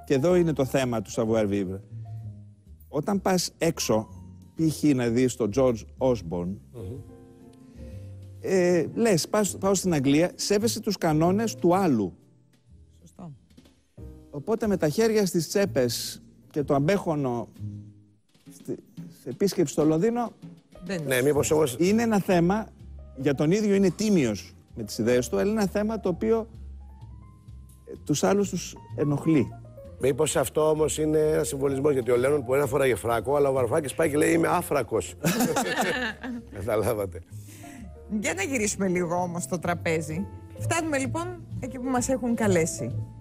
και εδώ είναι το θέμα του savoir vivre. Όταν πας έξω, π.χ. να δεις τον George Osborne, λες, πάω στην Αγγλία, σέβεσαι τους κανόνες του άλλου. Σωστό. Οπότε με τα χέρια στις τσέπες και το αμπέχονο σε επίσκεψη στο Λονδίνο, Ναι, μήπως όμως... είναι ένα θέμα, για τον ίδιο είναι τίμιος με τις ιδέες του, αλλά είναι ένα θέμα το οποίο τους άλλους τους ενοχλεί. Μήπως αυτό όμως είναι ένα συμβολισμό, γιατί ο Λέονον που ένα φοράγε φράκο, αλλά ο Βαρουφάκης πάει και λέει είμαι άφρακος. Καταλάβατε. Για να γυρίσουμε λίγο όμως στο τραπέζι. Φτάνουμε λοιπόν εκεί που μας έχουν καλέσει.